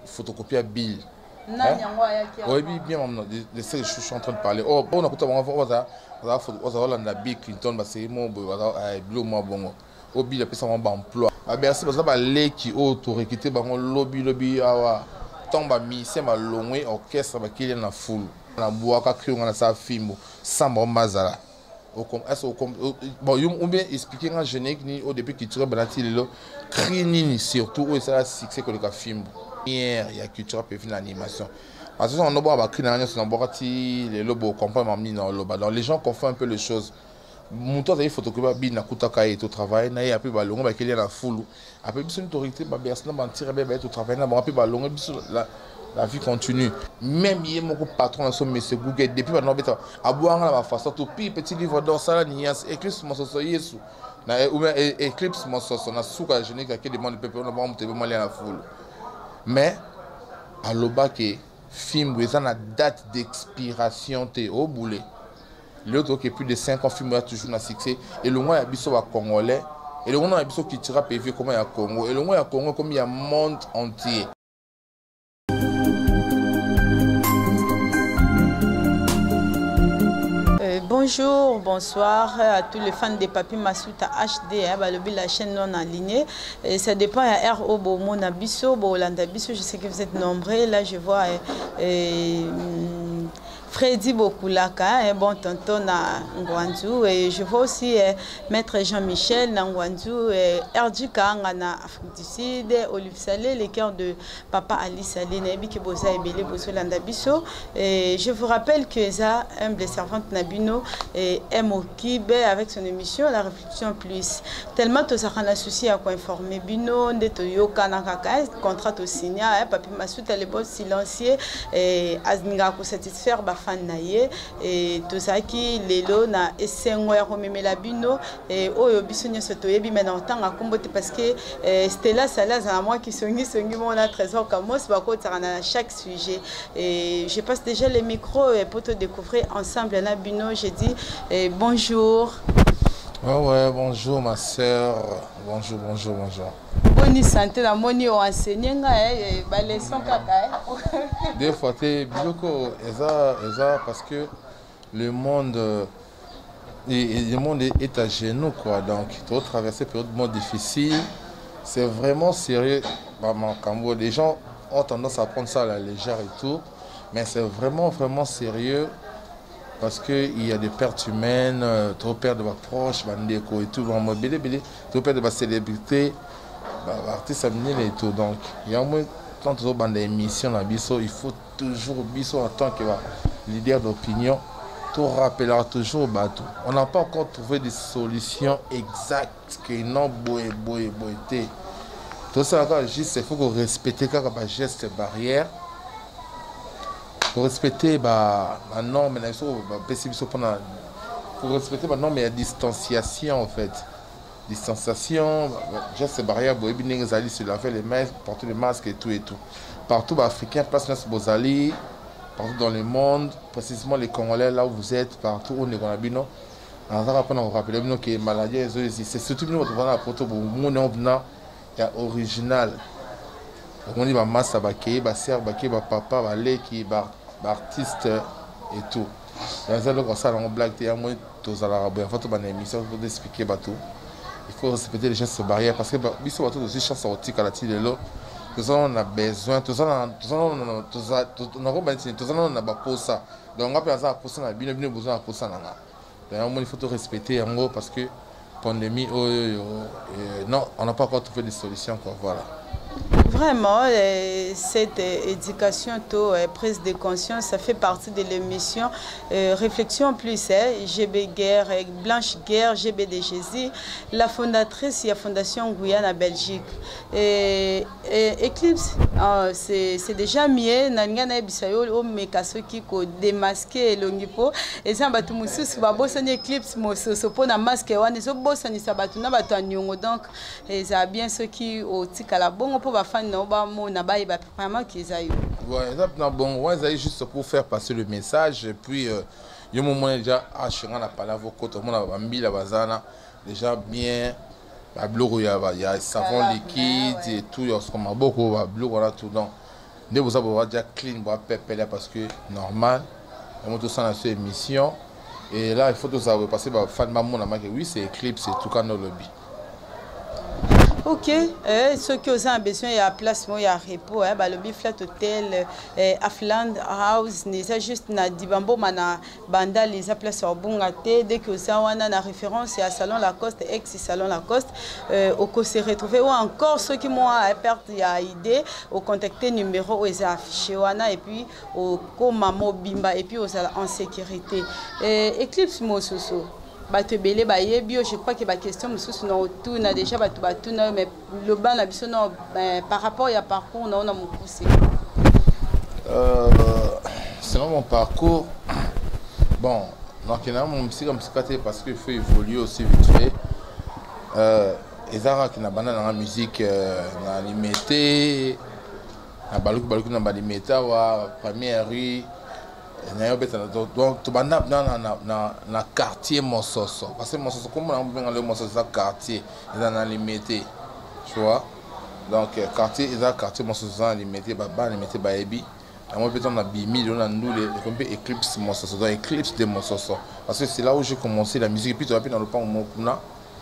photocopie à Bill. Oui, bien, de ce que je suis en train de parler. Oh, on a écouté, on a Bill Clinton, c'est mon bleu, moi, bon. Au Bill, après ça, on va emploi. Merci, parce que les qui autour, qui étaient dans lobby, tombe à mi, c'est ma longue orchestre, qui est dans la foule. On a bois, on a sa film, sans mon mazala. Bon, on bien expliqué en général au début qu'il tire balati le cri surtout où ça succès que le film hier il y a culture puis l'animation parce que on a beau créer dans sur n'importe les lobos comprendre mis dans le donc les gens confondent un peu les choses mon temps d'aller photographe bin na kutaka et au travail na ya puis balongo ba qu'il y a la foule après bis une autorité ba berse na ba tire ba au travail na ba puis balongo bis la vie continue. Même il y a mon patron sur monsieur Google depuis maintenant beta à boire la façon tout petit livre d'or ça ni Eclipse mon soso yesu na ou bien Eclipse mon soso na souka génique qui demande peuple on va monter mal à la foule. Mais à l'oba que film où ça a date d'expiration té au boulet. L'autre qui est plus de 5 ans film a toujours na succès et le moins abisso à congolais et le moins abisso qui tira PV comme il y a Congo et le moins à Congo comme il y a monde entier. Bonjour, bonsoir à tous les fans de Papi Massouta HD, la chaîne non alignée. Ça dépend à RO Mona Bisso, Bolanda Bisso, je sais que vous êtes nombreux. Là, je vois Freddy Bokulaka, un bon tonton à Ngwanzu. Et je vois aussi Maître Jean-Michel Ngwanzu, Erdika na Afrique du Sud, Olive Salé, les cœurs de Papa Ali Salé, Nabi Boza et Bélé Bosolanda Bisso. Et je vous rappelle que ça, humble servante Nabino, et Mokibe avec son émission La Réflexion Plus. Tellement que ça a un souci à quoi informer Bino, de Toyoka Nakaka, contrat au signa, Papi Massouta, les boss silencieux, et Azninga pour satisfaire fan naie et tout ça qui lelo na esengo ya komemela bino et oyo biso nyoso toyebi maintenant tant à comboter parce que Stella Salas à moi qui songi mon trésor comme moi c'est quoi à chaque sujet et je passe déjà les micros pour te découvrir ensemble na bino j'ai dit bonjour. Ouais, bonjour ma soeur. Bonjour. Bonne santé, la monnaie au enseigné, les sons kaka. Des fois, c'est beaucoup, parce que le monde est à genoux, quoi. Donc, tu dois traverser une période difficile. C'est vraiment sérieux. Les gens ont tendance à prendre ça à la légère et tout. Mais c'est vraiment sérieux. Parce qu'il y a des pertes humaines, trop perdre de ma proche, bandeko et tout, trop perdre de ma célébrité, artiste et tout. Donc, il y a moins quand on a des émissions dans Bisso, il faut toujours Bisso en tant que leader d'opinion, tout rappellera toujours bateau. On n'a pas encore trouvé des solutions exactes que non boé. Tout ça juste il faut qu'on respecte les gestes barrières. Pour respecter la norme, il faut respecter la norme et la distanciation en fait. Distanciation, gestes barrières, sur la les mains, porter les masques et tout. Partout, Africains, place Bozali, partout dans le monde, précisément les Congolais, là où vous êtes, partout où on est dans la bino. On va rappeler que les maladies, c'est surtout nous qui la photo pour nous, il y a original. On dit que masse baké, sœur baké, papa, balé qui artiste et tout. Il faut respecter les gestes barrières parce que nous avons aussi chance à la télé. Nous on a besoin, nous avons besoin. Donc on a besoin il faut respecter parce que pandémie, non, on n'a pas encore trouvé des solutions. Voilà. Vraiment, cette éducation, prise de conscience, ça fait partie de l'émission Réflexion Plus, GB Guerre, Blanche Guerre, GB de Jésus, la fondatrice de la Fondation Guyane à Belgique. Eclipse, c'est déjà mieux, Nangana Bisayo, mais ceux qui ont démasqué l'ongipo, et ça, tout le monde, c'est un Eclipse, c'est pour un masque, c'est un boss, c'est un bateau, donc, ça a bien ceux qui ont tika la bonne pour la fin. Ouais, juste pour faire passer le message. Et puis, il y a un moment déjà, déjà bien, il y a savon liquide et tout, il y a beaucoup de tout. Dès que vous avez déjà clean, vous avez parce que normal, on tout ça dans cette émission. Et là, il faut tout savoir parce que fan maman a marqué oui, c'est Eclipse, c'est tout cas dans le lobby. Ok, ceux qui ont besoin, il y a place, il y a repos, le Biflat Hotel, Afland House, c'est juste na Dibambo, mana banda les place au Bongate, dès que ça on a la référence, il y a Salon Lacoste, ex-Salon Lacoste, au se retrouver ou encore ceux qui m'ont perdu, il y a idée, au contacter numéro où ils affiché wana et puis au Komamo Bimba et puis aux en sécurité. Eclipse Mososo. Je crois que la question est déjà mais le ban par rapport à parcours, on a mon poussé. Selon mon parcours, bon, donc il y a mon psychiatre parce qu'il faut évoluer aussi vite fait. Les gens qui ont dans la musique, dans la limité, dans la limité, la première rue. Donc, tu vas dans le quartier Mososo. Parce que Mososo, comme on a le Mososo, c'est un quartier, il est dans limité. Tu vois? Donc, quartier, il est dans le quartier Mososo, dans limité, dans limité, Baebi. Et moi, on a bimi, on a nous, les Eclipse Mososo, dans Eclipse de Mososo. Parce que c'est là où j'ai commencé la musique. Et puis, tu vas dans le pan au Mokuna.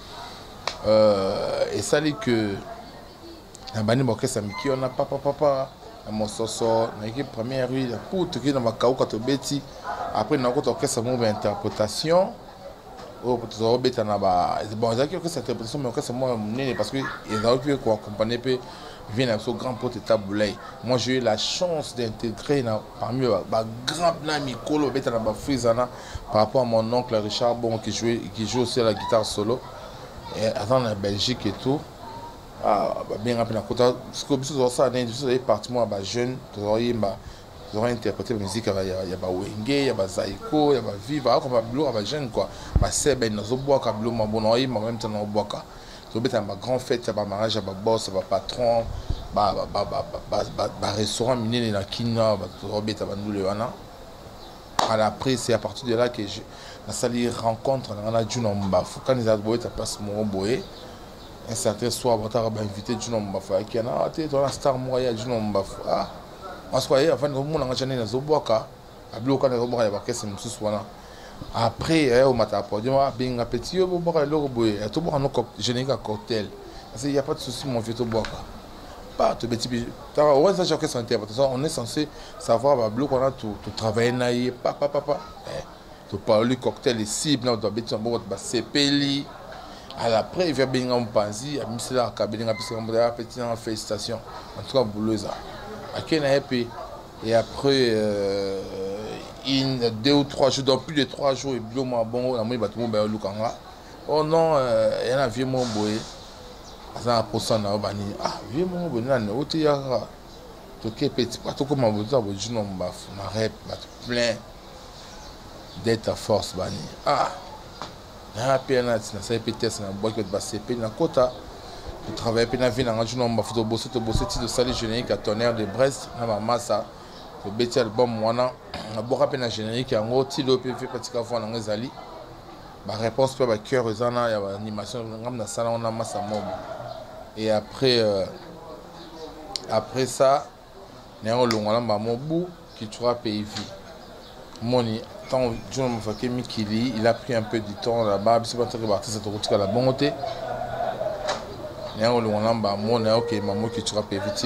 Et ça dit que, la banni Mokessa Miki, on a papa. Mososo, l'équipe première rue, la poutre qui est dans ma caou quand beti. Après, on a encore orchestre mon interprétation. Oh, pour te remettre en bas. Bon, j'ai dit que cette interprétation, mais orchestre moi parce que ils ont pu accompagner peu vient ce grand pote taboulay. Moi, j'ai eu la chance d'intégrer parmi eux grand ami Colo beta dans ma frisana par rapport à mon oncle Richard Bon qui joue aussi à la guitare solo. Et attends la Belgique et tout. Ah, bien rappelé la côte. Ce que vous ça dans l'industrie partout moi jeune, tu aurais interprété la musique, il y a Wenge, il y a Zaiko, il y a Viva, comme Blue, il y a jeune quoi. C'est ben nous bois comme Blue, ma bonne oreille, même temps on boit quoi. Tu veux ma grande fête, il y a mariage, il y a boss, il y a patron, restaurant miné dans Kina, tu aurais nous le wana. À l'après c'est à partir de là que je la salle rencontre on a Juno Mbafou quand ils a boé ta place mon boé. Un certain soir, on a invité Juno Mbafou qui a été dans la star moyen Juno Mbafou. Ah, on se croyait avant que nous on a gagné dans Zoboka. À bloquer les robots, il y a quelque chose après, on m'a appris, bien un petit peu boire le robot. Tout boire un générique à cocktail. Parce qu'il n'y a pas de souci, mon vieux, tout boire. Pas de petit. On ça j'ai interprétation. On est censé savoir bah bloquer on a tout travailler naïe, papa. Tu parles du cocktail les cibles, on doit mettre un bon CPLI. À l'après, il vient bien en Panzi, à Missela, à Kabine, à Petit en félicitations. En tout cas, bouleuse. À Kenaepi. Et après, 2 ou 3 jours, dans plus de 3 jours, il y a un bon, il y a un Lukanga. Oh non, il y a un vieux mon boy. Il y a un pourcent de ah, vieux mon boy, il y a un autre, il y a un petit, pas tout comme un bout, il y a un rep, plein d'être à force. Ah, il y a un peu de temps, il y a un peu de temps, il y a un peu de temps. Je travaille dans la ville, je suis bosser de salle générique à Tonnerre de Brest, dans ma masse. Je suis album, je suis un générique, je suis un peu la réponse pour le cœur, il y a une animation, dans salle, on a masse à mob. Et après ça, il y a un long bout qui tuera PIV. Il a pris un peu du temps là-bas, c'est pas très parti, c'est tout à la bonté. Il y a un moment qui tu as évité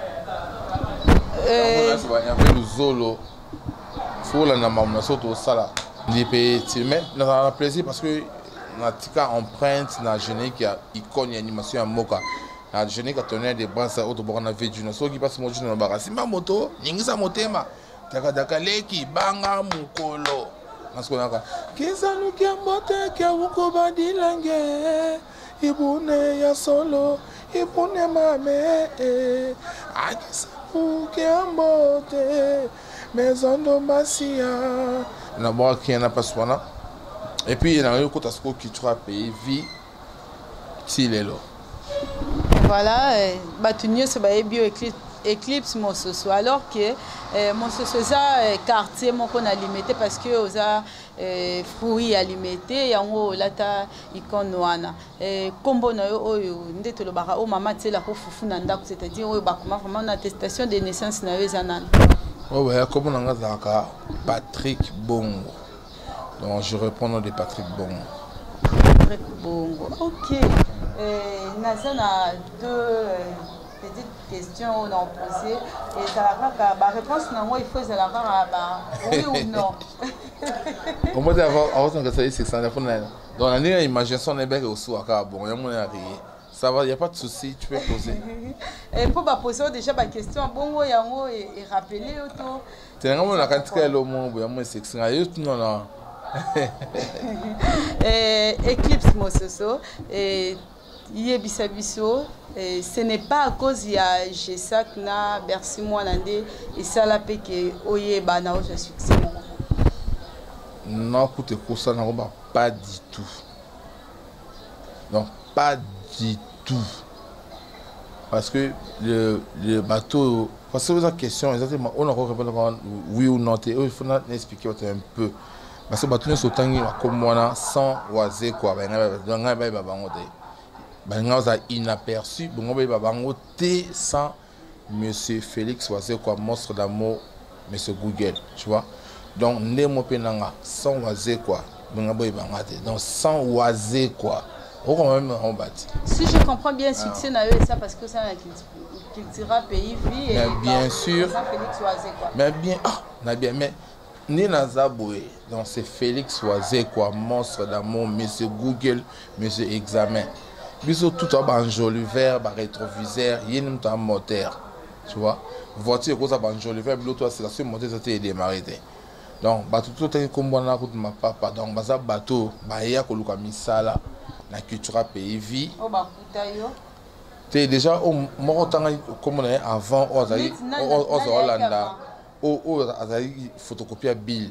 le zolo. Il faut la namamna surtout ça là. Il peut a plaisir parce que na tika empreinte na générique ya icône animation ya moka. Na générique a tonnerre de bras auto borna veju na so qui passe mo juna na bara. Simba moto, ningisa motema. Taka leki banga mukolo. Naskonaka. Kizanu kia mote kia wuko badilange. Ibune ya solo, ibune mame, akisabu kiambote, maison d'Ombasia. On a boire qui en a pas soin. Et puis il y a un côté qui trois pays vie, Tilelo. Voilà, Batunio se bat bioécrit Eclipse Mososo alors que Mososo est quartier qu'on a limité parce que aux fruits à limité yango lata ikonwana kombo na yo oyo ndete lo baka o mama tela ko fufu na ndako c'est-à-dire oyo bakoma vraiment une attestation de naissance na yo zanana. Oh ouais, comme on a zaka Patrick Bongo. Donc je réponds au nom de Patrick Bongo. Patrick Bongo. OK. Nazana deux petites questions on a posé et ça la réponse na moi il faut ça la oui ou non. On va avoir que ça c'est ça dans la ligne imagination n'est pas au soir bon il y a ça va, il n'y a pas de souci, tu peux poser. Et pour poser déjà ma question, bon, il y a et rappeler auto. Tu as vraiment la quantité de l'homme, il y a moins sexe. Non, non. Eclipse Mososo, Yebisabiso, ce n'est pas à cause il y a GESAC na Bercy Moanandé et ça la paix que Oye Bana au succès. Non, écoute, ça n'a pas du tout. Non, pas du tout. Parce que le bateau, parce que vous avez une question, exactement, on a répondu oui ou non, il faut expliquer un peu. Parce que le bateau est autant comme moi, sans oiser quoi. Inaperçu, sans monsieur Félix Oisé quoi, monstre d'amour, monsieur Google, tu vois. Donc, sans oiser quoi. Donc, sans oiser quoi. Si je comprends bien, succès n'a eu ça parce que ça cultura pays vie et bien sûr. Félix Oisé quoi. Mais bien, mais ni Nazaboué, donc c'est Félix Oisé quoi, monstre d'amour, monsieur Google, monsieur examen. Bisous tout en joli vert, rétroviseur, il y a un moteur, tu vois. Voiture cause en joli vert, l'autre c'est la seule moteur qui a démarré. Donc bateau tout est comme on a route ma papa, donc baza bateau, bah il y a que le misala. La culture pays vie. Déjà au comme on est avant aux Hollanda aux photocopie à Bill.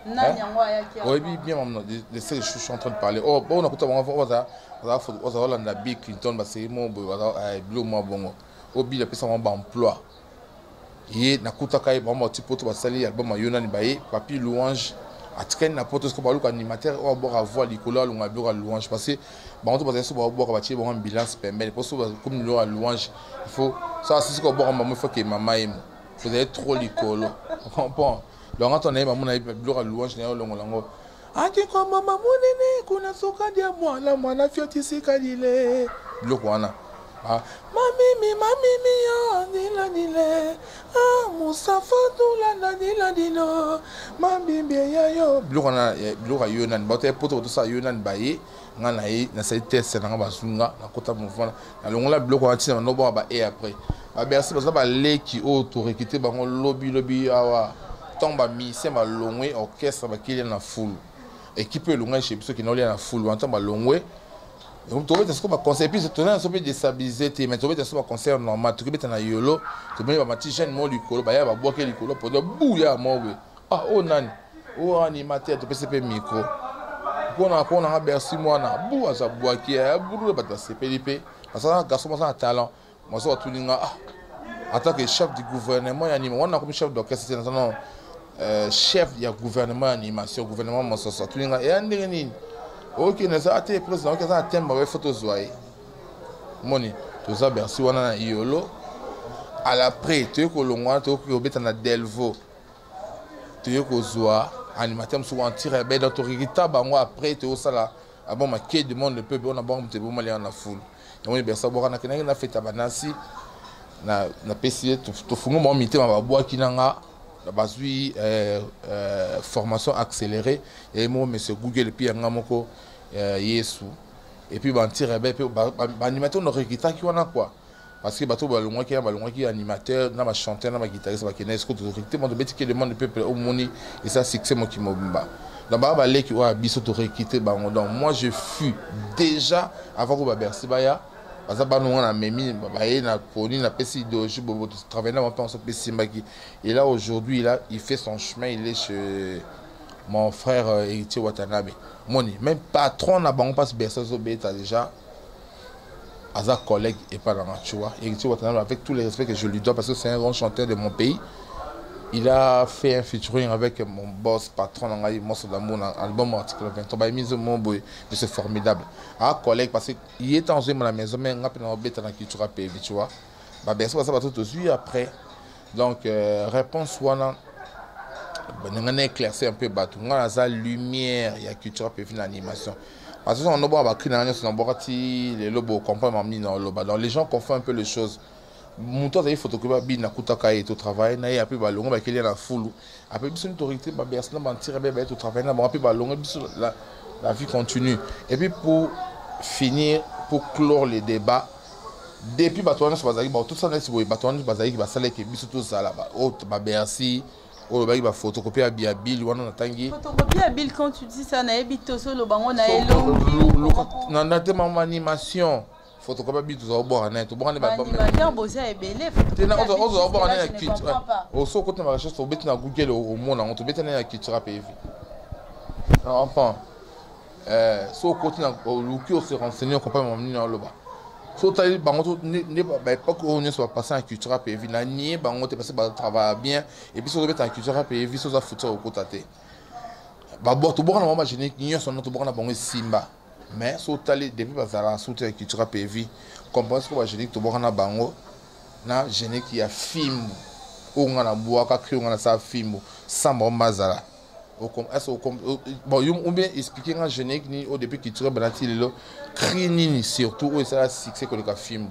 Oui bien de ce que je suis en train de parler. Oh on a aux Hollanda Bill Clinton bah c'est mon bleu moi bon au Bill après ça on va emploi. Et na kutaka ba mo tipo to ba sali album yona ni baye papi louange atken na poto ko baluka animateur o bora voix likolo lunga bora louange parce que ba on to ba so ba bora ba tie bon ambulance pembele parce que comme le louange il faut ça c'est ce ko bora maman il faut que maman aime vous êtes trop likolo comprends donc on est maman na bora louange na longo longo ati ko mama munene kuna soka dia mwana mwana fioti sikadile bloko wana Mamimi yo nila Moustapha Doula nila dino Mambimbi ya yo Bloka yonan Bote poto ça yonan baye Ngana yi na sa test na basunga na kota mouvement na longola bloka wanti na nobo ba et après merci parce que ba leki auto rekité bango lobby awa tomba mi c'est ma longwe orchestre ba kili na full équipe longa chez biso qui na na full wanta ba longwe. Donc tu vois ce qu'on conseille puis c'est un peu déstabilisé mais tu vois ce qu'on conseille normal tu peux na yolo tu peux ba petit jeune mo likolo ba ya ba boke likolo pour de bouya mo we ah oh nani oh animateur tu peux se micro pour na Bercy moi na bou za boaki ya buru ba ta CPLP parce que garçon ça talent moi ça tout linga en tant que chef du gouvernement et animation on a comme chef d'orchestre c'est non chef du gouvernement animation gouvernement moi ça tout linga et andeni. Ok, nous avons été président, nous avons été un photo zoé. Moni, tout ça, Bercy, on a yolo. À l'après, tu es que l'on a, tu es que l'on a Delvo. Tu es que zoa, animateur, nous avons tiré, ben d'autorité, après, tu es au sala. Ah bon, ma quai du monde, le peuple, on a bon, tu es bon, aller en la foule. Et on est Bercy, on a fait tabanasi. Na PCA, tu fous mon mité, ma bois qui n'a pas formation accélérée. Et moi, monsieur Google, et puis un moko Yesu. Et puis, on tire, et puis, animateur, on a réquité qui on a quoi. Parce que bateau balongwa qui est animateur, na chanteur, na guitariste, ba kena esco autorité, mon bête qui demande le peuple au moni et ça succès moi qui m'obimba. Dans ba les qui wa biso autorité bango. Donc moi je fus déjà avant que ba Bercy baya parce que ba nous on a memi ba na poni na pesi de je travailler dans mon pesi mbaki. Et là aujourd'hui là il fait son chemin, il est chez mon frère héritier Watanabe. Moni, même patron na bango passe Bercy zo beta déjà. Aza collègue et pas dans tu vois. Et tu vois, avec tous les respects que je lui dois, parce que c'est un grand chanteur de mon pays. Il a fait un featuring avec mon boss, patron, dans l'album Article 23. C'est formidable. Un collègue, parce qu'il est en la maison, mais il a dans la culture PV, tu vois. Bien sûr, ça va tout de suite après. Donc, réponse, on a éclairci un peu, on a la lumière, il y a culture PV, l'animation. Parce que on a les gens confondent un peu les choses. Mon temps, il faut que tu aies tout travail, tu as pu la foule. Après, une autorité, la vie continue. Et puis, pour finir, pour clore les débats, depuis tout ça, merci. Oh, bah, il va photocopier à Bill, ou on photocopier à Bill quand tu dis ça, na ebito so le bango na animation. Photocopie à Bill, tu vas boire un net. Tu vas boire animateur bossa est belé. Tu vas boire un net. Au saut côté ma recherche, tu vas na Google au monde, on te met un culture PV. Enfin, saut côté na Luki se renseigner complètement dans le bas. So tali bango ne pas que on soit passé en culture PV na nié bango te passer travail bien et puis so mettre en culture PV so ça foutre au côté ba bo to bona mama génique ni son to bona bango simba mais so tali depuis bazala souter en culture PV comprendre que ba génique to bona bango na génique il y a film o ngana boaka créer ngana sa film samba mazala bon, on bien expliquer en génique ni au début qui tire banati le crini surtout où ça succès que le film.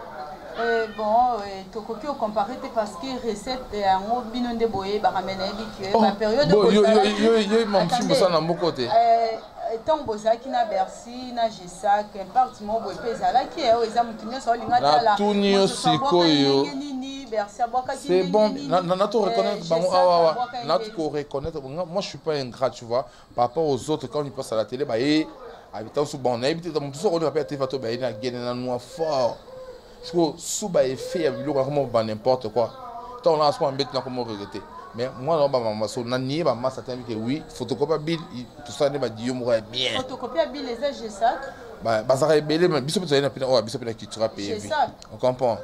Bon, tu peux comparer parce que recette en bino de boye ba ramena bi la période yo mon film ça na mon côté. Tant boza qui na Bercy na Gessac impact mo boye pezala qui est aux examens so linga tala. Tout ni sikoyo. C'est bon, na to reconnaître na to reconnaître moi je suis pas ingrat tu vois par rapport aux autres quand ils passent à la télé bah et habitant sous bon habité dans tout ça on appelle TV to bah il a gagné na noir fort parce que sous bah effet il y a vraiment n'importe quoi tant on a ce qu'on embête na comment regretter mais moi non bah maman so na nié bah ma ça que oui photocopie bill tout ça ne va dire moi bien photocopie bill les âges ça bah ça est belé mais biso peut na oh biso peut qui tu vas payer on comprend.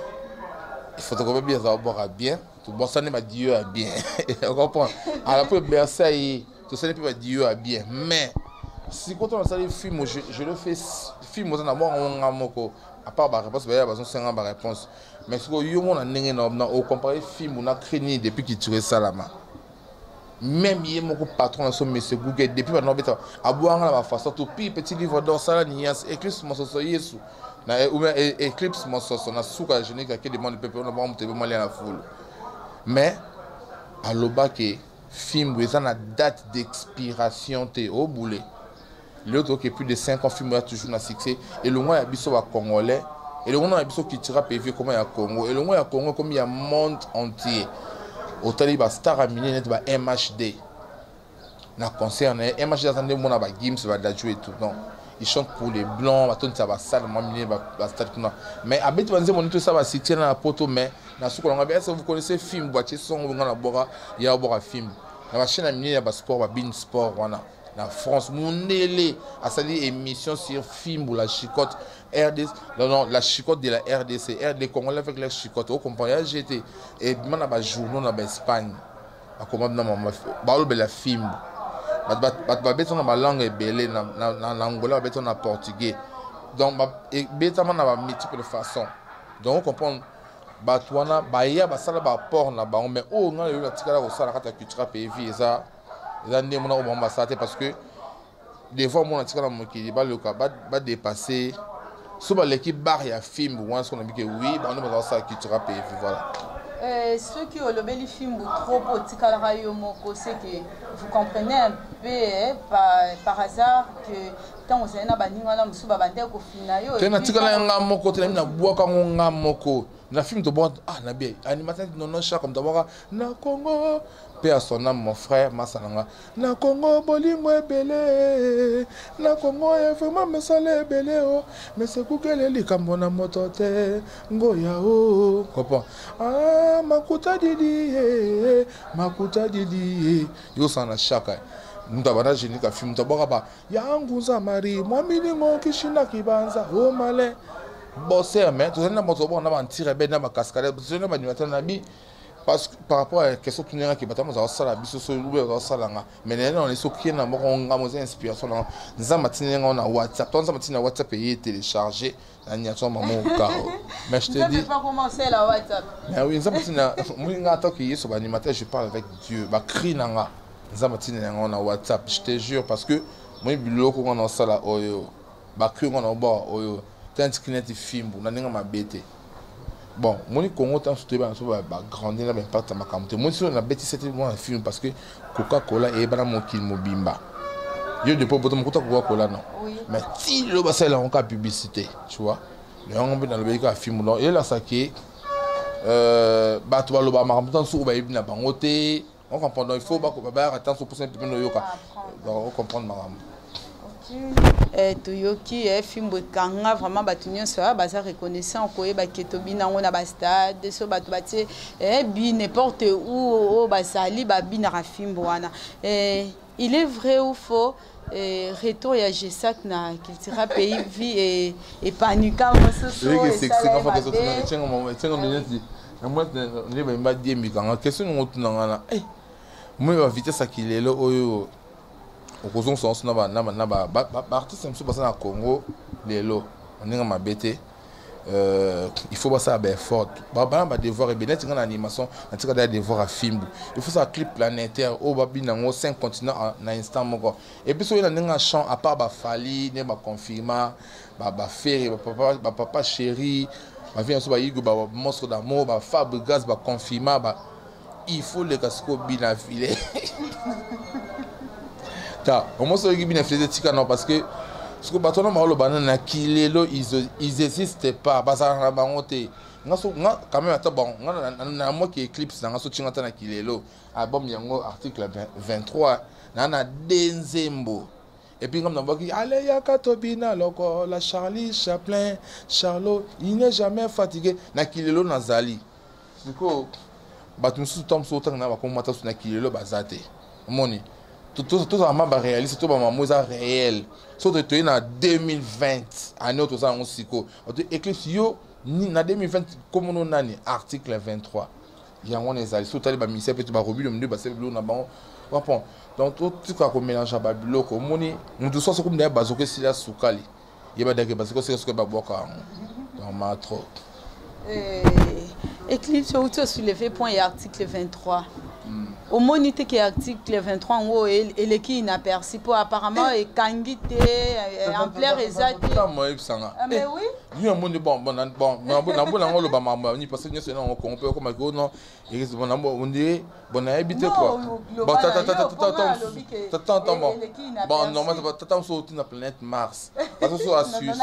Il faut que bien ça va bien. Tout bon ça ne m'a dit bien. On comprend. À la fois Versailles, tout ça ne peut pas dire bien. Mais si quand on a le film, je le fais film aux amours on a moko. À part ma réponse, il y a besoin de 5 ans ma réponse. Mais ce que yo mon a n'engagé na au comparer film on a créé depuis qu'il tirait ça là bas. Même il y a mon patron sur monsieur Google depuis maintenant bêta. À boire la façon tout petit livre d'or ça là nias écrit mon so yesu. Na ou bien Eclipse mon sauce on a souka génique qui demande peuple on a monter vraiment aller à la foule mais à l'oba que film où ça na date d'expiration té au boulet l'autre qui plus de 5 ans film a toujours na succès et le moins biso wa congolais et le moins biso qui tira PV comme ya Congo et le moins ya Congo comme il y a monde entier au taliba star amine net ba MHD na concerne MHD attendez mon ba Gims va da jouer tout non. Ils chantent pour les blancs, ça va ça, mais à Bétou, on ça va citer dans la poto, mais vous connaissez le film, il y a un film. La chaîne a mis le sport, bin sport, la France, mon élé, à sa émission sur film ou la chicotte RDC, non, la chicotte de la RDC, RDC Congolais avec la chicotte, vous comprenez, j'étais, et maintenant, il y a un journal en Espagne, à comment la film. On a ma langue belée en anglais, on a portugais. Donc, on a multiples façons. Donc, on comprend. Batouana, Baya, Basala, Bapor, mais oh, on a eu la ticala au Sala, la culture PV, ça. Les années, on a ambassade parce que des fois, mon ticala, qui va dépasser. Souvent, l'équipe barre, il y a un film, ou on a dit que oui, on a besoin de la culture PV, voilà. Ceux qui ont le bel film trop petit c'est que vous comprenez un peu par hasard que tant vous avez un musu babande ko finayo tena tikala nga moko tena na buaka nga moko na film to bon ah na bien animateur non chat comme d'abord na Congo paix à son âme mon frère Masalanga na Congo bolingo ebele na Congo vraiment me sale ebele oh mais c'est Google likambo na moto te ngoya oh comprends ah makuta didi yo sana chaka Mtabana jenika film tabaka ba yangu za mari mwa milingo kishina kibanza o male bosser mais tout ça na moto bon na ba ntire be na ba cascade tout ça na ba animateur na bi parce que par rapport à question tout n'ira qui batama za sala biso so ube za sala nga mais on est so qui na mo nga mo inspiration na nzamba tinenga na WhatsApp ton nzamba tinenga WhatsApp et télécharger na niato maman au carreau mais je te dis pas commencer la WhatsApp mais oui nzamba tinenga mo nga to qui so ba animateur je parle avec Dieu ba cri na nga nzamba tinenga na WhatsApp je te jure parce que moi biloko nga na sala oyo ba cri nga na ba oyo tant que net film na ninga mabete. Bon, mon Congo tant soutenu ba grandir na impact ma kamte. Moi sur na bêtise c'était moi un film parce que Coca-Cola et bana mo kil mobimba. Yo de pas botom Coca-Cola non. Oui. Mais si le bas là on ka publicité, tu vois. Le on dans le béka film non et là ça qui ba to ba lo ba ma kamte sur ba ibina bangote. On comprend il faut ba ko ba attention pour simple no yoka. On comprendre ma toyoki film kanga vraiment batu nyonso baza reconnaissant koyeba ketobi nango na ba stade so batu batie bi n'importe où basali babinaka film wana il est vrai ou faux retour ya G5 na Cultura pays vie et panika mososo c'est moi vitesse akilelo oyo okozon sens na ba artiste mso basa na Congo lelo oninga mabete il faut pas ça ba effort ba devoir et bien être en animation antika da devoir à film il faut ça clip planétaire au babi nango 5 continents na instant moko et puis so ina ninga chant à part ba fali ne ba confirma ba faire ba papa chéri ba vient so ba yigo ba monstre d'amour ba Fab Gaz ba confirma ba il faut le casco bina filer au moins ceux qui viennent faire des tika non parce que ce que bâton malo banana kilelo ils existent pas basa na bangote ngaso nga quand même attends bon na moi qui éclipse na ngaso chinga na kilelo album yango article 23 na denzembo et puis comme na boki allez ya katobina loko la Charlie Chaplin Charlot il n'est jamais fatigué na kilelo nazali siko batu musu tom so tanga na ba komata na kilelo bazate moni tout ça m'a réaliste tout ma moza réel so de tenir en 2020 année tout ça on siko Eclipse yo ni na 2020 comme on nani article 23 il y a on les ali so tali ba mise peut ba robi le mne ba se blo na ba bon donc tout ça ko mélange ba biloko moni mutu so comme d'ailleurs bazoke sila sukali yeba dake parce que c'est ce que ba boka dans ma trop Eclipse où tu as soulevé point et article 23 au monité qui est article 23 en haut et les qui inaperçu pour apparemment et kangité en plein exact mais oui ni un monde bon le ba mama ni parce que ni c'est non on peut comme non et bon on dit bon habité quoi bon bon normalement t'attends sur la planète Mars parce que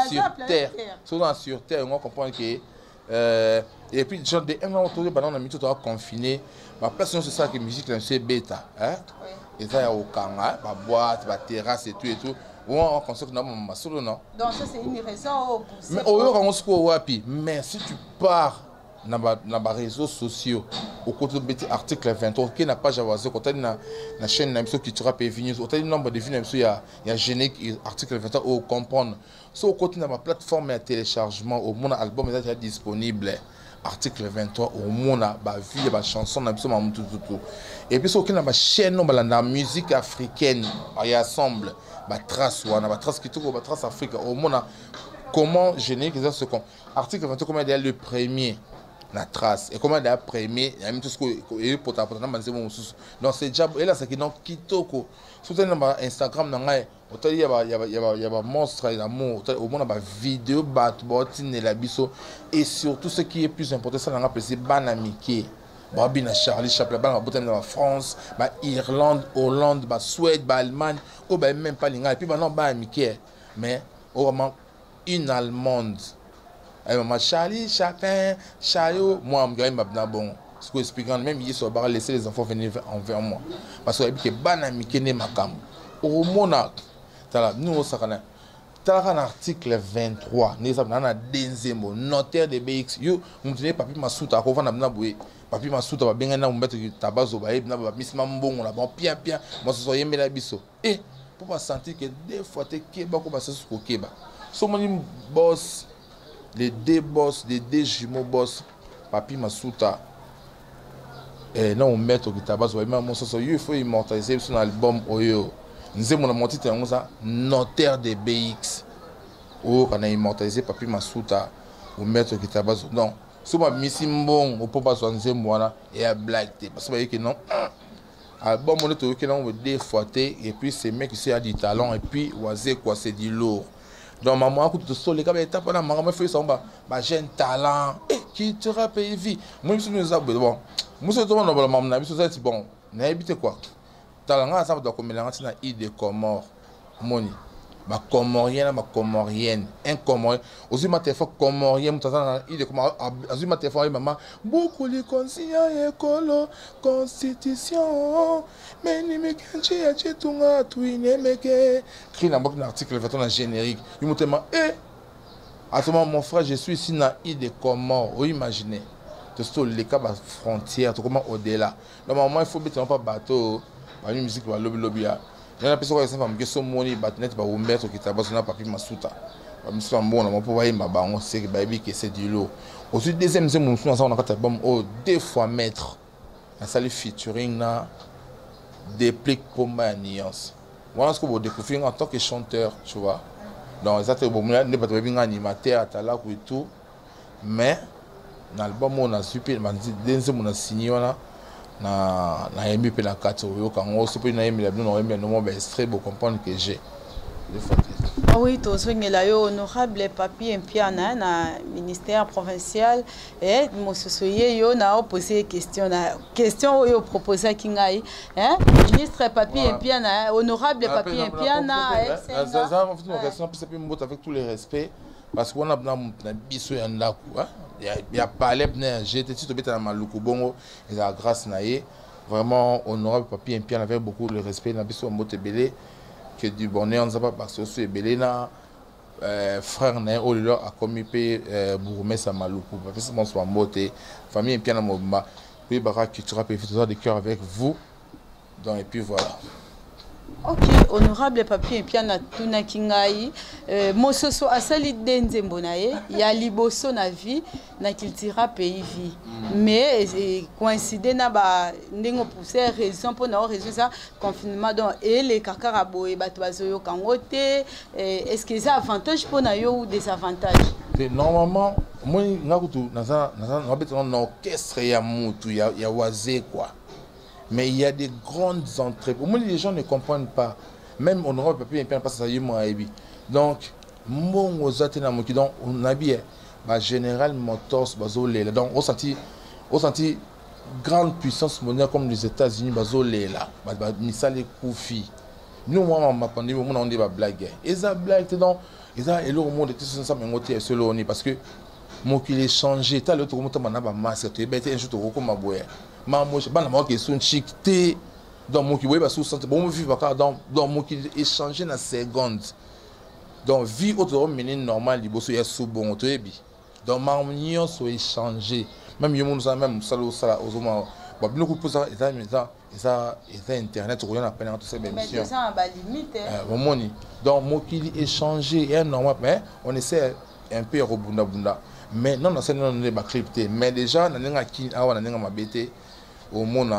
sur terre on comprend que et puis genre des un autour de banane mi tout confiné ma personne c'est ça que musique là c'est bêta hein et ça y a au kanga ba boîte ba terrasse et tout on construit dans ma solo non donc ça c'est une raison mais au lieu on se wapi mais si tu pars na ba réseaux sociaux au côté de article 23 qui n'a pas javaser côté na chaîne na qui tu rappelles venir au nombre de films il y a générique article 23 au comprendre so au côté na ma plateforme de téléchargement au mon album est déjà disponible article 23 au monde ba vie ba chanson na biso ma tout et puis so qui na ba chaîne no ba musique africaine il ensemble ba trace wana ba trace qui tout ba trace Afrique au monde comment générique ça ce article 23 comment est le premier la trace et comment d'ailleurs premier il y a même tout ce que et pour na banze bon donc c'est déjà et là c'est qui non kitoko surtout na Instagram na ngai il y a monstre d'amour au monde ba vidéo bat botine la biso et surtout ce qui est plus important ça na c'est banamike ba bina Charlie Chaplin ba botine na France ba Irlande Hollande ba Suède ba Allemagne ou ba même pas linga et puis ba non ba amike mais vraiment une allemande ma Charlie Chaplin Chayo moi me gagne mabna bon ce que expliquant même hier sur bar laisser les enfants venir envers moi parce que banamike ne makam au mona tala nous au sakana tala un article 23 nous avons na denzembo notaire de BX yo mutune papi masuta ko vana mna boye papi masuta ba benga na mbete tabazo ba na ba misma mbongo la bon pia moi so yembela biso et pour pas sentir que des fois te keba ko ba se ko keba so moni boss les deux boss, les deux jumeaux boss, Papi Masuta, et non, on met au guitare, il faut immortaliser son album Oyo. Nous avons monté notaire de BX, où on a immortalisé Papi Masuta, ou mettre au guitare. Non, si on mis bon, on peut pas se moi et à blague, parce que non. Album on est au Kenya, on veut défouater, et puis ces mecs qui ont du talent, et puis oisé quoi, c'est du lourd. Donc maman a coûté sol les gars étape là maman fait ça bah j'ai un talent qui te rappelle vie moi je nous a bon moi c'est tout le monde maman n'a pas dit bon n'a habité quoi talent ça doit comme mélanger na île de Comores moni ma comorienne ma comorienne un comorien aussi ma téléphone comorien moi ça île de Comores aussi ma téléphone maman beaucoup les conscients écolo constitution mais ni me kanchi ya chetunga tuine meke écrit dans un article fait un générique il me dit à ce moment mon frère je suis ici dans île de Comores vous imaginez tout les cas frontière tout comment au-delà normalement il faut mettre pas bateau par une musique va lobby il y a personne qui s'en va son money batnet va vous mettre qui tabasse na Papi Masuta comme ça bon on peut voir ma ba on sait que baby que c'est du lot aussi deuxième c'est mon son on a quatre albums oh deux fois maître un salut featuring na déplique pour ma nuance voilà ce que vous découvrez en tant que chanteur tu vois donc ça c'est bon n'est pas bien animateur à talak et tout mais l'album on a super deuxième on a signé na yemi pe na kati oyo kango so pe na yemi la bino na yemi no ba extrait pour comprendre que j'ai ah oui to songela yo honorable Papi Mpiana na ministère provincial et mososoye yo na poser question oyo proposer kingai hein ministre Papi Mpiana honorable Papi Mpiana ça en fait une question c'est peu mot avec tous les respects parce qu'on a na biso ya ndaku il y a pas les j'étais tout bête dans maluku bongo et la grâce naie vraiment honorable Papi Mpiana avec beaucoup de respect na biso mbote belé que du bonheur on pas parce que c'est belé na frère naie au leur a commis pe bourgmestre maluku parce que mon soit mbote famille Mpiana mobimba oui bara culture pe de cœur avec vous donc et puis voilà. Ok, honorable Papi Mpiana tuna kingai mososo asali denze mbonaye ya liboso na vie na culture pays vie mais coïncider na ba ndingo pousser raison pour na raison ça confinement donc et les kakara boye bato bazoyo kangote est-ce que ça avantage pour na yo ou désavantage normalement moi ngakutu naza beto na orchestre ya mutu ya wazé quoi. Mais il y a des grandes entrées. Au moins, les gens ne comprennent pas. Même on aura Papi Mpiana parce que ça y est moi ebi. Donc, mon ozatena moki donc on a bien ma General Motors bazolé là. Donc on senti grande puissance mondiale comme les États-Unis bazolé là. Ba misale koufi. Nous moi ma pandémie on dit ba blague. Et ça blague donc et ça et le monde était ça mais ngoté solo on parce que mon qu'il est changé. T'as l'autre moment t'as ba masque tu bête un jour tu comme ma boye. Maman je bana qui sont chic té donc mon qui voyait sous santé bon vivre pas donc mon qui échanger na seconde donc vie autre mener normal liboso ya sous bon to ebi donc marnion so échanger même yo nous même sala ozoma ba bino ko posa ça internet rien à peine entre ces émissions mais ça ba limite bon donc mon qui échanger est normal mais on essaie un peu rebunda bunda mais non c'est non ne ba crypté mais déjà na nga ki awa na nga mabete au monde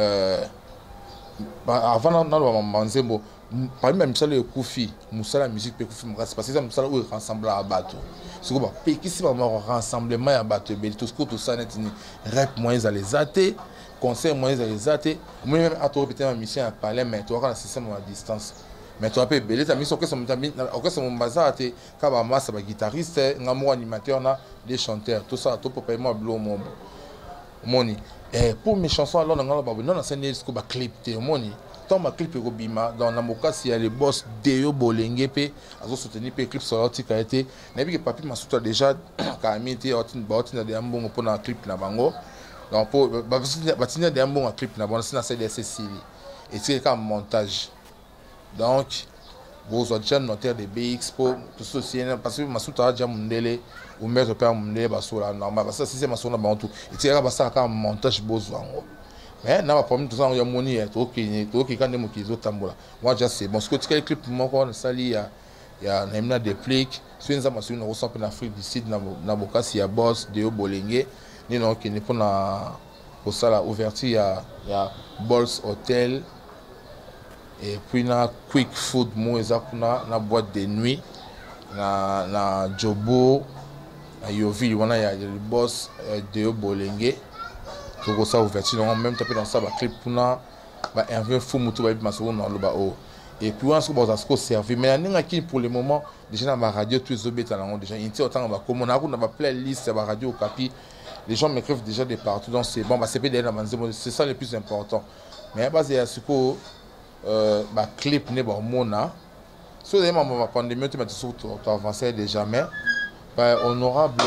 avant dans manzembo parmi même ça le koufi musala musique pe koufi parce que ça musala où rassembler à bateau c'est quoi pe qui si vraiment rassemblement à bateau bel tout ce que tout ça net ni rap moyens à les athées concert moyens à les athées moi même à toi peut-être ma mission à parler mais toi quand le système à distance mais toi pe belé ta mission que ça mon bazar te kaba massa ba guitariste ngamo animateur na des chanteurs tout ça tout pour payer moi bleu moni et pour mes chansons alors non c'est une scoop clip te moni tant ma clip ko bima dans la moka si les boss Deo Bolenge pe azo soutenir pe clip sorti ka été na bi que Papi Masuta déjà ka amité otin de ambongo pour na clip na bango donc pour batina de ambongo clip na bango c'est na CDC et c'est comme montage donc vous avez déjà noté des BX pour tout ceci parce que Masuta a déjà mondele ou mettre pas mondele basola normal parce que si c'est Masuta ba tout et c'est là ça comme montage besoin mais na ba problème tout ça ya moni to ki quand mo ki zo tambola moi déjà c'est bon ce que tu clip mon ko sali ya na imna des pliques so nza masuli na ressent en Afrique du Sud na bokasi ya boss de Bolenge ni non qui ne pour na pour ça la ouverture ya Balls Hotel et puis na Quick Food mo eza kuna na boîte de nuit na Jobo na Yovi wana ya le boss de Bolenge to ça ouverture en même temps dans ça ba clip kuna ba Hervé Fumutu ba maso na loba o et puis on se pose à ce qu'on servi mais n'inga qui pour le moment déjà dans ma radio tous les obéta là déjà inti autant va comme on a une playlist ba radio Okapi les gens m'écrivent déjà de partout donc c'est bon bah c'est PDL c'est ça le plus important mais basé à ce que ba clip ne ba mona sur les moments de pandémie tu m'as surtout avancé déjà mais honorable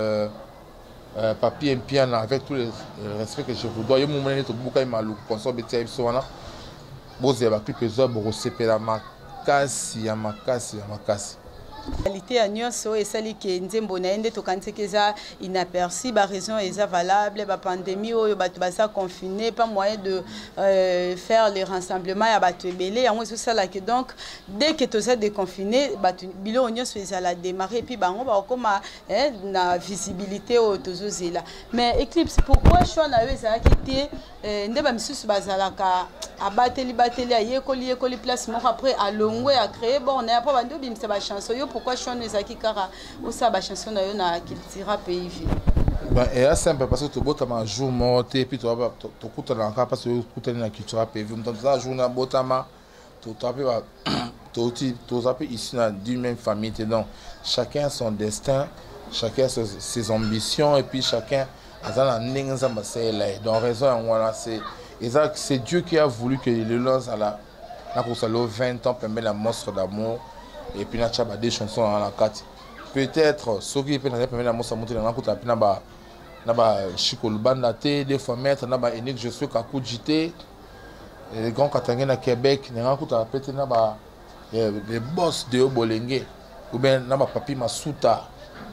Papi Mpiana avec tout le respect que je vous dois. Il y a un moment où je suis allé console BTI Soana. Boze ba clip ezo bo sepela makasi ya makasi. Qualité à nyonso et celle qui nzembo na ende to kantekeza inaperçu ba raison eza valable ba pandémie oyo batu basa confiné pas moyen de faire les rassemblements ya batu ebele yango c'est ça là que donc dès que tu es déconfiné batu bilo nyonso eza la démarrer puis bango ba koma na visibilité au tozozela mais Eclipse pourquoi choix na yo eza quitté nde ba misusu bazalaka abateli yekoli place moko après alongwe a créer bon on a pas bando bimisa ba chanson yo pourquoi chon ezaki kara osa ba chanson na yo na Cultura Pays Vie ben et simple parce que to botama jour monté puis to kutana encore parce que kutana na Cultura Pays Vie donc ça jour na botama to tapé ba to zapé ici na d'une même famille donc chacun son destin chacun ses ambitions et puis chacun azana ninga mbasela donc raison voilà c'est Dieu qui a voulu que le lance à la pour ça 20 ans permet la monstre d'amour et puis na chaba des chansons dans la carte peut-être ceux qui peuvent permettre la monstre monter dans la côte na ba Chikolo Banda té des fois mettre na ba Enik je suis Kakou JT les grands Katangé na Québec na côte peut-être na ba les boss de Bolenge ou bien na ba Papi Masuta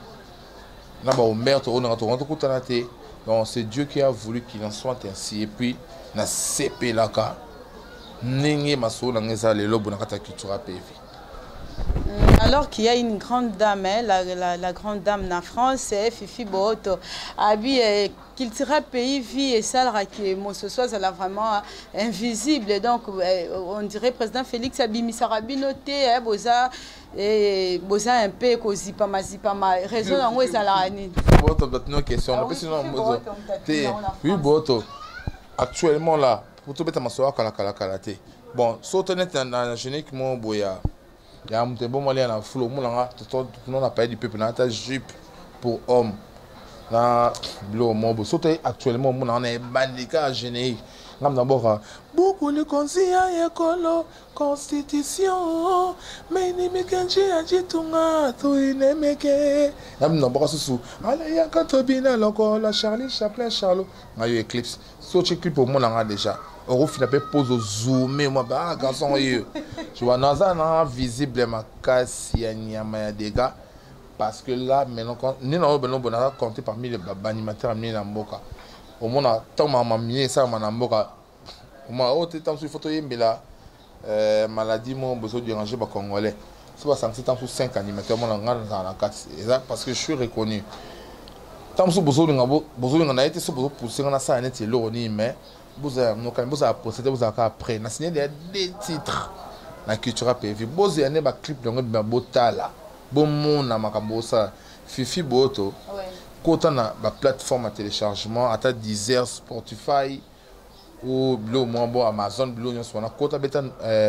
na ba Omer to na to côte na té donc c'est Dieu qui a voulu qu'il en soit ainsi et puis na CP laka ningi maso na ngeza lelo bona kata Cultura Pays Vie. Alors qu'il y a une grande dame, la grande dame en France, Fifi Boto, abi Cultura Pays Vie et ça que mon ce soir c'est vraiment invisible donc on dirait président Félix Abimisarabi noté boza et boza un peu cosy pas ma raison en ça la ni. Boto d'autres questions parce sinon oui Boto actuellement là pour tout mettre ma soeur kala té bon sauter net dans génique mon boya il y a un bon moyen à flou mon là tout on a parlé du peuple dans ta jupe pour homme là bleu mon sauter actuellement mon on est bandika génique ngam d'abord beaucoup de conseils écolo constitution mais ni mekanji ajitunga to inemeke ngam d'abord sous ala ya katobina loko la Charlie Chaplin Charlot ngayo Eclipse so clip pour mon là déjà au final pose zoomer moi bah garçon je vois nazana visible ma casse ya nyama ya dégâts parce que là maintenant quand ni na bon bonara compté parmi les animateurs amenés na mboka au monde a tant maman mié ça na mboka au moins autre temps sur photo yembela maladie mon besoin de déranger ba congolais c'est pas 5 ans sur 5 animateurs mon dans la carte exact parce que je suis reconnu tant sur besoin na été sur besoin pousser na ça net l'oni mais vous avez procédé vous avez après na signé des titres na Cultura Pays Vie boze ane ba clip donc ba botala bon mona makambo ça Fifi Boto kota na ba plateforme à téléchargement ata Deezer Spotify ou bleu moins bon Amazon bleu on soit na kota beta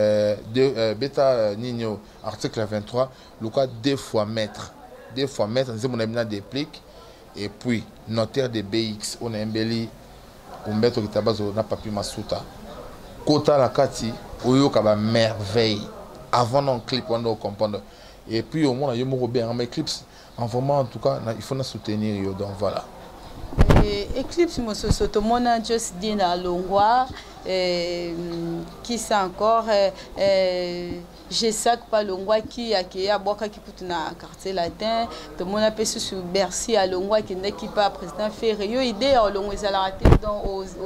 beta nino article 23 le cas 2 fois mètre nous mon ami déplique et puis notaire de BX on a embelli Umbeto Kitabazo na Papi Masuta kota la kati oyo ka ba merveille avant non clip on doit comprendre et puis au moins il y a mon bien mais Eclipse en vraiment en tout cas il faut nous soutenir yo donc voilà Eclipse mo soto mona just dina longwa qui ça encore j'ai ça pas longwa qui a boka qui coûte na quartier latin to mona pe sous Bercy à longwa qui n'est qui pas président faire yo idée au longwa za la raté dans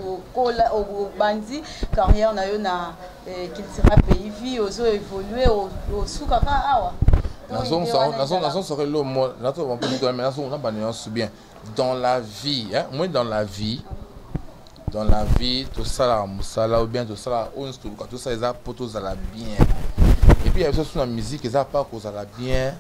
au bandi carrière na yo na Cultura Pays Vie ozo évoluer au soukaka awa Dans la vie, hein, moi dans la vie, tout ça là, ou bien tout ça là, tout ça, ils ont pour tout ça là bien. Et puis il y a des choses sur la musique, ils n'ont pas pour ça là bien,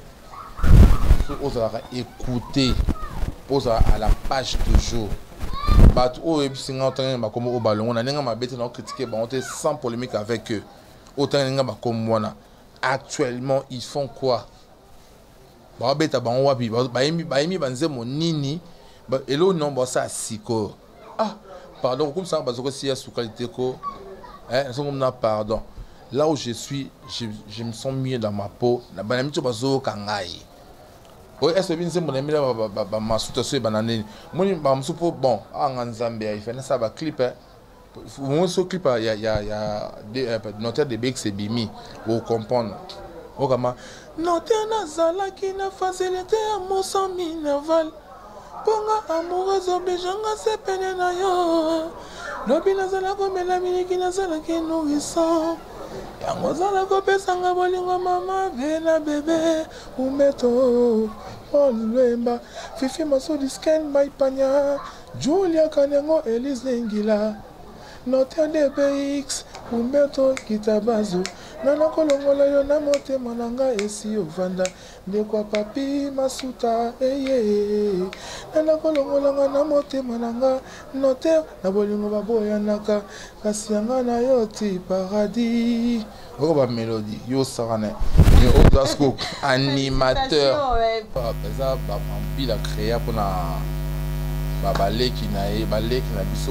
ils ont écouter, ils à la page toujours. Et puis c'est un comme au ballon, on a un bête non critiqué, on était sans polémique avec eux. Autant comme moi. Actuellement, ils font quoi? Bah bête on wapi, mon nini, et là non ça siko. Ah, pardon, comme ça parce que si y sous qualité ko, pardon. Là où je suis, je me sens mieux dans ma peau. Na banami to bazo kangai. Oui, est-ce que bien c'est mon ami là ma soutenir banane. Moi ba msupo bon, en Zambie, il fait ça ba clip. Moi ce clip il y a des notaire de Bex et Bimi pour comprendre. O kama notaire na zala qui na facilité à mon sang minerval. Ponga amoureuse obéjanga se pene na yo. Lobi na zala ko mela miliki na zala ki nourrissant. Yango zala ko pesanga bolingo mama bena bébé umeto Olwemba Fifi maso disken maipanya Julia Kanengo Elise Nengila Notaire de BX umeto kitabazu Nana kolongola yo na motema nanga esi ovanda Ndekwa papi masuta eye Nana kolongola nga na motema nanga Notaire na bolingo baboya naka Kasi yanga na yo ti paradis Oko ba mélodie yo sarane yo odasko animateur eza ba mampi la créer pour na ba baleki na biso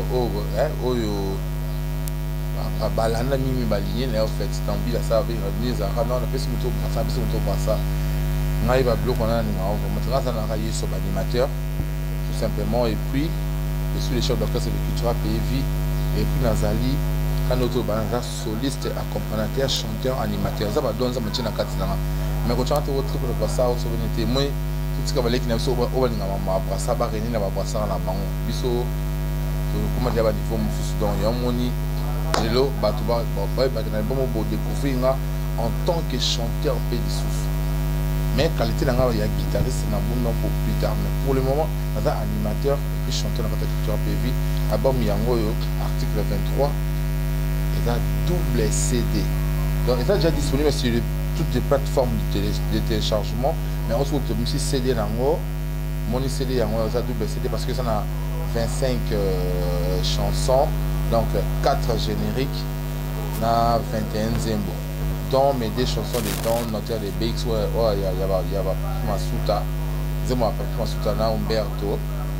oyo balanda mimi baligné na en fait tambi la ça avec les ara non na pesi moto ça biso moto passa ngai ba bloc on a ni ngao moto ça na rayer sur animateur tout simplement et puis je suis le chef d'orchestre de Cultura PV et puis Nazali Kanoto Banza soliste accompagnateur chanteur animateur ça va donner ça matin na katina mais quand tu as autre truc pour ça au souvenir témoin tout ce que baleki na biso o balinga mama brasa ba reni na ba brasa na bango biso to comment dire ba niveau mususu donc ya moni lelo bato ba na bon bo découvrir en tant que chanteur pédisous mais qualité na nga ya guitariste na bon pour plus tard mais pour le moment ça animateur et puis chanteur na Cultura PV album yango yo article 23 il a double CD donc il est déjà disponible sur toutes les plateformes de téléchargement mais on trouve aussi CD nango mon CD yango ça double CD parce que ça a 25 chansons donc 4 génériques na 21 zembo dans mes deux chansons dedans notaire de BX il y a Masuta zembo après Masuta na Umberto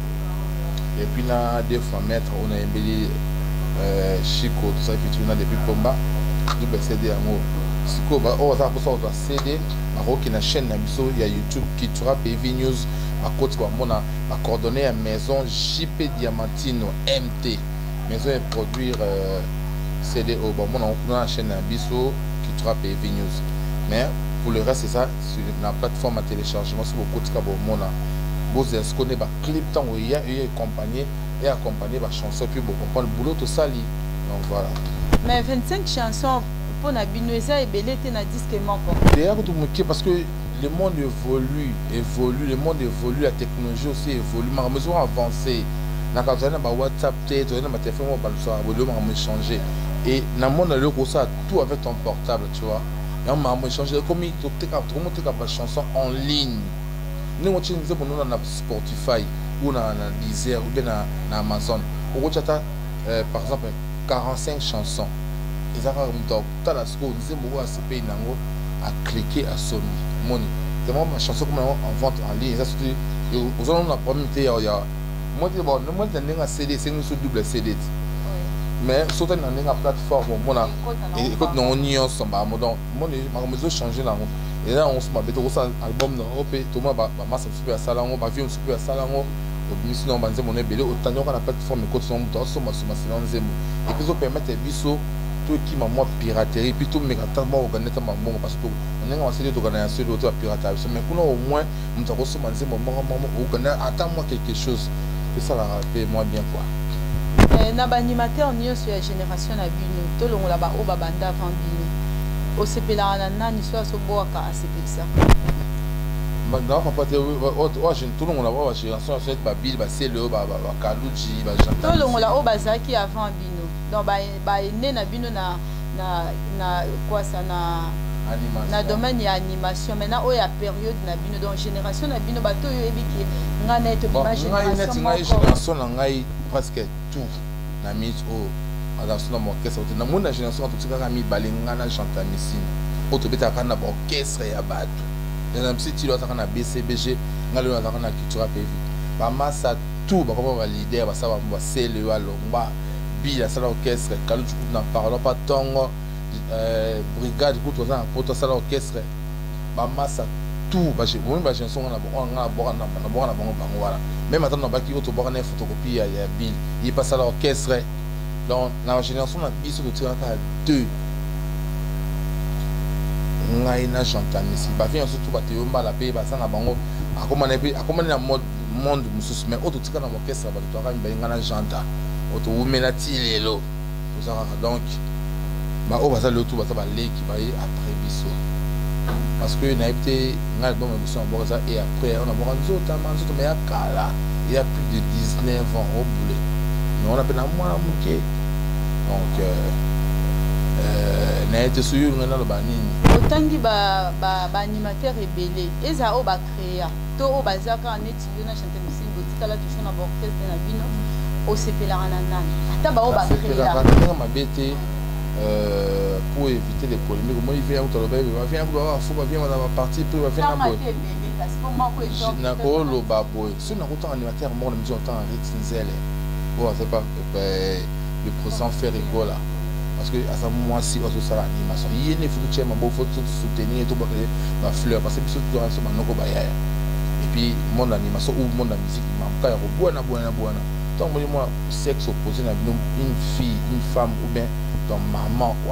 et puis là deux fois maître on a embelli Chico tout ça puis tu as depuis Pomba double CD amour Chico bah ça pour ça on doit CD qui na chaîne na biso il y a YouTube Cultura PV News à côté quoi mon a coordonné à maison JP Diamantino MT maison et produire CD au bon on a la chaîne na biso Cultura PV News mais pour le reste c'est ça sur la plateforme à téléchargement sur le côté quoi mon a vous est-ce qu'on est ba clip tant où il y a accompagné et accompagner ma chanson puis bon comprendre le boulot tout ça li donc voilà mais 25 chansons pour na binoisa et belete na disque moko d'ailleurs tout moqué parce que le monde évolue le monde évolue la technologie aussi évolue ma mesure avancée na quand on a ba WhatsApp tête on a ma téléphone ba le soir on changer et na monde le ko ça tout avec ton portable tu vois et on m'a changer comme il tout comment tu capable chanson en ligne nous on tient pour nous na Spotify ou na Deezer ou bien na Amazon au chata par exemple 45 chansons ils ont donc ta la score disait moi ce pays nango à cliquer à Sony money c'est moi ma chanson comme en vente en ligne ça surtout aux on a pas il y a moi c'est bon moi c'est un CD c'est une double CD mais surtout dans une plateforme on a écoute non on y ensemble donc moi ma mesure changer là et là on se met au album dans OP tout moi ba masse super salon ba vie super salon sinon banze mon ebele autant qu'on a plateforme côté son dans son silence zemo et puis ça permettre biso tout qui m'a moi piraterie puis tout mais quand moi organiser ma bon parce que on est en série d'organisation de piratage mais pour au moins on t'a reçu banze mon organiser attends moi quelque chose que ça la paye moi bien quoi na ba animateur nyo sur la génération na bino to longo la ba o ba banda avant bino au sepela nani soit so boaka a sepelisa non papa te tout le monde a voir génération fait ba bill ba selo ba kaluji ba jantan tout le monde la o bazaki avant bino donc ba né na bino na quoi ça na animation na domaine ya animation maintenant o ya période na bino donc génération na bino bato yo ebiki ngana to ba génération na ngai presque tout na mise au dans mon orchestre na mon génération tout ça mi balinga na chanter missine auto beta kana ba orchestre ya bato dans un petit tu dois na BCBG ngalo na kana culture PV ba massa tout ba comme ba leader ba ça ba sele wa lomba bi la salle orchestre kalu tu na parlant pas tongo brigade pour tout ça pour salle orchestre ba massa tout ba j'ai moi ba j'ai son na bon voilà même attends na ba ki auto ba na photocopie ya bill il passe à l'orchestre donc la génération na biso de tiraka à 2 ngai na chantan ici ba vient surtout ba teomba la paix ba ça na bango akomana na monde mususu mais auto tika na orchestre ba to ka mba ngana janta auto umena tilelo to ça donc ba o ba ça le tout ba ça ba leki ba après biso parce que na été ngai bon émission bon ça et après on a bon nzota mais ya kala il y a plus de 19 ans au boulet mais on a peine à moi muke donc na été sur na lo banini otangi ba animateur rebelle eza o ba créer to o bazaka neti yo na chanter musique botika la touche na orchestre na bino o sepela na nani ata ba o ba créer ma bête pour éviter les polémiques moi il vient au toloba il vient faut pas bien dans partie puis va faire na boy na ko lo ba boy si na autant animateur moi me dit autant Ritzinzele oh c'est pas le présent faire rigolo parce que à ce moment-ci on se sera animation il ne faut que tu m'as faut soutenir tout ba fleur parce que tout dans ce manoko ba ya et puis mon animation ou mon musique m'a ka buona donc moi sexe opposé na une fille une femme ou bien ton maman quoi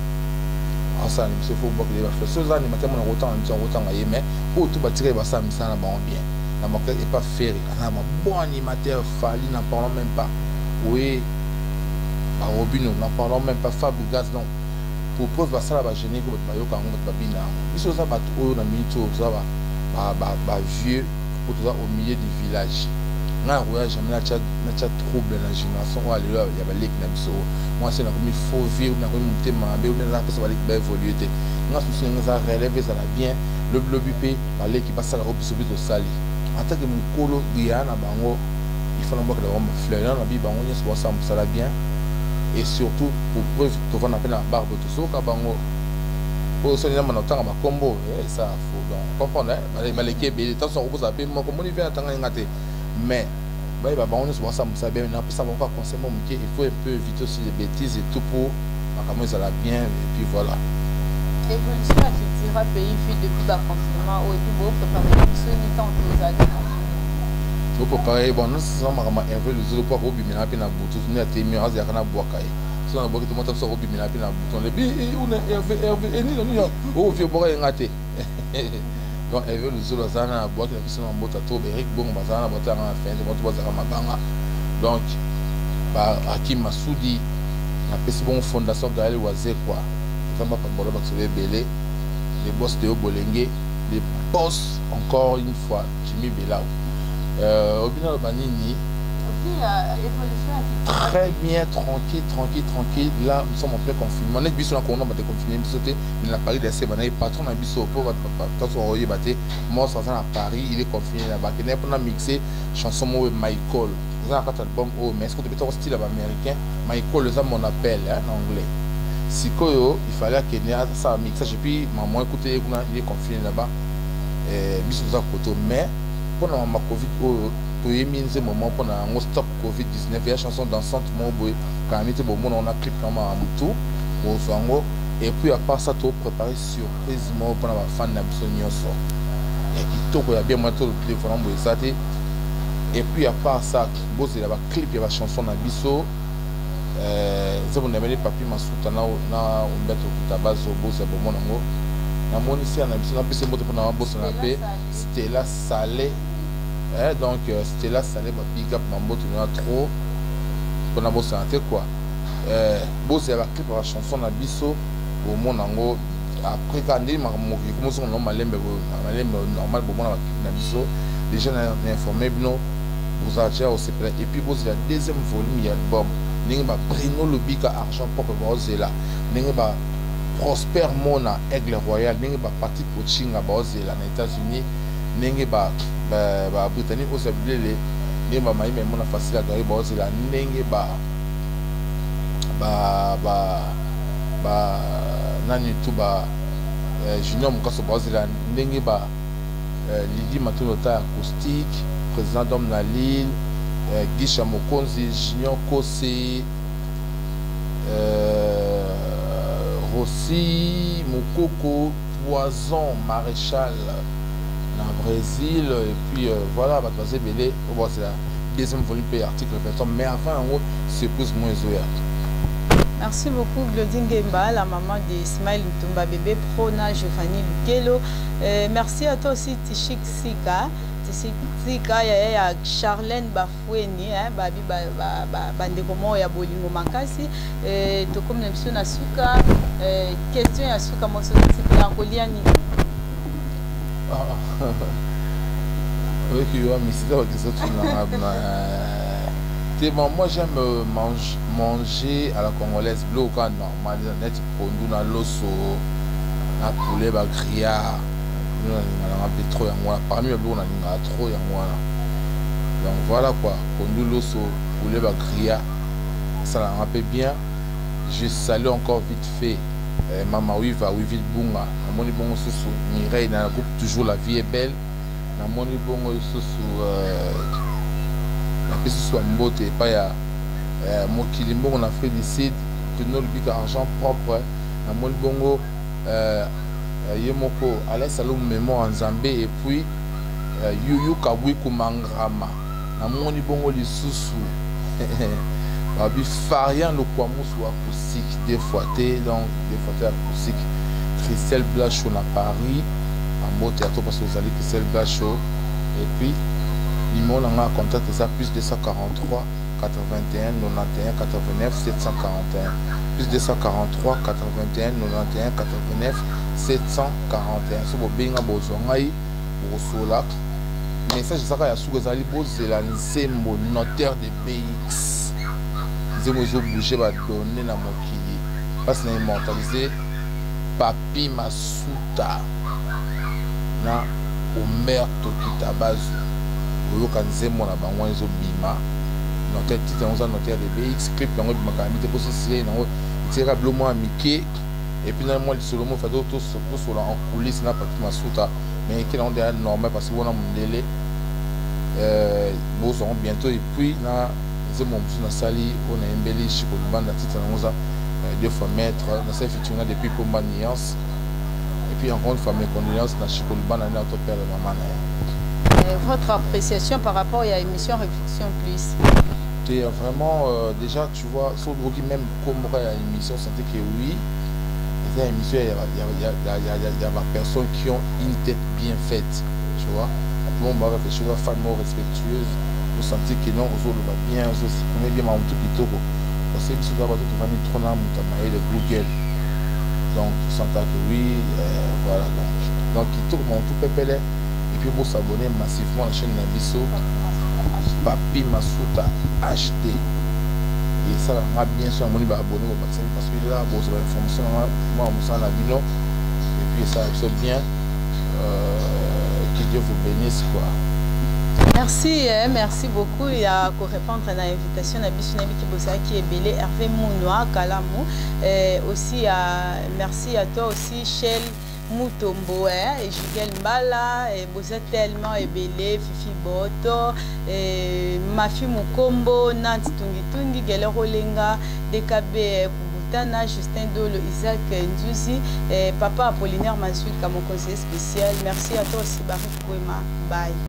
en ça il faut pas que les fleurs ces animateurs mon autant mais pour tout bâtir ba ça na ba bien la moquette est pas ferré un bon animateur Fali n'en parlons même pas oui Robino n'en parlons même pas Fabio Gaz non pour preuve ça va gêner que votre bayo quand votre babina ils sont ça bateau on a mis tout ça va vieux pour tout ça au milieu du village na ouais jamais na chat trouble dans la génération on aller là il y a les na biso moi c'est na comme il faut vivre na comme monter ma be on na ça va évoluer te na souci na relever ça va bien le bip aller qui passe la robe sur le sali en tant que mukolo biana bango il faut n'importe quoi fleur na bi bango ni ça va bien et surtout pour preuve tu vas appeler la barbe tout ça bango pour ça na manota ma combo et ça faut donc comprendre hein les kebe attention vous appelez moi comme on vient attendre ngate mais bah bango ni ça ça bien na ça va pas conseiller mon il faut un peu éviter aussi les bêtises et tout pour comment ça va bien et puis voilà évolution effective pays fait depuis le confinement et puis bon préparer ce temps aux adultes au préparer bon nous sommes vraiment Hervé le zolo pour obimina pe na butu ni atemi azi yakana boakai so na boki to mota so obimina pe na butu le bi on Hervé ni no ni o vie boka ngate donc Hervé le zolo zana boaki na biso na mbota to Eric Bongo bazana bota na fin de moto bazaka mabanga donc ba Hakim Masudi na pesi bon fondation Gaël Wazé quoi ça m'a pas bolo ba se belé les boss de Obolenge les boss encore une fois Jimmy Belao au final Banini très bien tranquille là nous sommes en plein confinement on est biso na kono ba te confiner biso te il n'a pas laissé bana patron na biso pour votre papa tant on royer baté moi ça à Paris il est confiné là-bas qui n'est pas mixer chanson mo Michael ça a album oh mais est-ce que tu peux style américain Michael ça mon appel en anglais sikoyo il fallait que Kenya ça mixage et puis maman écoutez il est confiné là-bas biso za koto mais pour ma Covid pour éminer moment pour un stop Covid-19 il y a chanson dansante mon boy quand même on a clip normalement à Moutou au Sango et puis à part ça tout préparé surprise pour la fan de Nyoso et qui tout il y a bien moins tout le téléphone boy ça et puis à part ça boss il y a clip il y a chanson na biso ça on avait les papiers masuta na umbeto kitabazo boss ya bomo nango na moni si na biso na pese moto pour na boss na pe c'était là salé donc c'était là salé ba big up mambo tu n'as trop pour na boss santé quoi boss ya clip la chanson na biso au monde nango après quand on dit comment sont normal bon na biso déjà informé bino vous avez aussi et puis vous la deuxième volume album ningi ba Bruno Lobika argent propre ba ozela ningi ba Prosper Mona Aigle Royal ningi ba parti coaching ba ozela na États-Unis ningi ba Britannique aussi bilele ningi ba mai mais mona facile à gagner ba ozela ningi ba nani tout ba Junior Mukaso ba ozela ningi ba Lydie Matulota acoustique président d'homme na Lille Guicha Mokonzi Junior Kosé Rossi Mokoko Poison Maréchal na Brésil et puis voilà Batwazé Belé bon, c'est la deuxième volume et article mais enfin en gros c'est plus moins zoé. Merci beaucoup Claudine Gemba, la maman de Smile Ntumba bébé Prona Giovanni Lukelo. Merci à toi aussi Tishik Sika. Sika ya Charlène Bafoueni babi bandeko mo ya bolingo makasi to comme n'importe na suka question ya suka mo so la kolia ni oui qui va misiter avec ça tout na moi j'aime manger à la congolaise bleu quand normal net pondu na loso na poulet ba grillard trop parmi les blancs on a trop donc voilà quoi pondu loso poulet ba grillard ça la rappelle bien. Je salue encore vite fait Maman Wiva Wivil Bunga na moni bongo sous Mireille dans le groupe toujours la vie est belle na moni bongo sous la piste soit mbote pas ya mokilimbo on a fait des sites que nous le argent propre na moni bongo Yemoko Alain Salom Mémoire en Zambé et puis Yuyu Kabwiku Mangrama na moni bongo lisusu babi Farian le Kwamoussou acoustique des fois donc des fois acoustique Christelle Blachot na Paris en mot théâtre parce que vous allez Christelle Blachot et puis numéro là contact ça plus 243 81 91 89 741 plus 243 81 91 89 741 so bobenga bozongai bosola message saka ya suko ezali bozela nzembo notaire de BX nzembo ezo bouger ba donner na mokili parce na immortaliser Papi Masuta na Omer Tokitabazu oyoka nzembo na bango ezo bima notaire titre on notaire de BX clip yango bimaka mite poso sile nango tira blomo amike et puis dans moi le solomo fait tout sur en coulisses na Papi Masuta mais qui est normal parce que on a mon délai nous serons bientôt et puis là c'est mon petit Sali on a embelli chez Kolban la titre nango 2 fois maître na ça featuring depuis Komba Nuance et puis encore une fois mes condoléances na chez Kolban na notre père de maman votre appréciation par rapport à l'émission Réflexion Plus. Vraiment, déjà, tu vois, sur le même comme l'émission, sentait que oui, les émissions, il y a des personnes qui ont une tête bien faite, tu vois. Tout le monde va réfléchir, la femme respectueuse, vous sentez que non, vous va bien, vous avez bien tout qui tourne. Parce que vous avez tout venir trop dans le Google. Donc, vous sentez que oui, voilà. Donc, il tourne tout pépélé. Et puis vous s'abonner massivement à la chaîne Nabiso Papi Masuta HD et ça va bien sûr abonner parce que là vous avez l'information moi on s'en a dit non et puis ça va bien que Dieu vous bénisse quoi. Merci, merci beaucoup. Il y a pour répondre à l'invitation Nabiso Nabiki Bossa qui est belé Hervé Mounoa Kalamou aussi merci à toi aussi Shell Mutombo et Jigel Mbala et vous êtes tellement ébélé Fifi Boto et Mafi Mukombo Nanti Tungi Gele Rolenga DKB Kubutana Justin Dolo Isaac Nzuzi et Papa Apollinaire Mansoud comme conseiller spécial. Merci à toi aussi Barik Kouema. Bye.